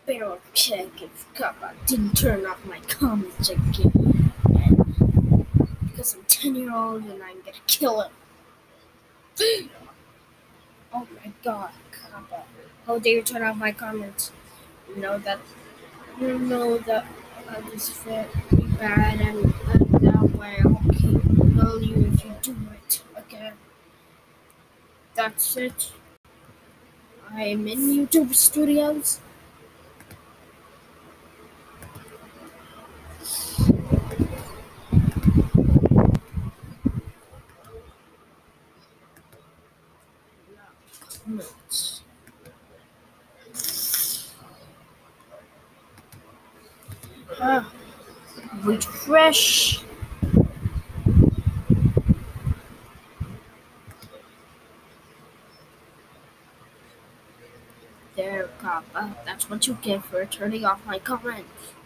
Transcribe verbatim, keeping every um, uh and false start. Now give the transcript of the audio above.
better check if Coppa didn't turn off my comments again. And because I'm ten year old and I'm gonna kill him. Oh my god, Coppa. How dare you turn off my comments? You know that you know that I just feel bad and, and that way I'll kill you if you do it again. That's it. I'm in YouTube Studios. Comments. Ah, refresh. There, Coppa. That's what you get for turning off my comments.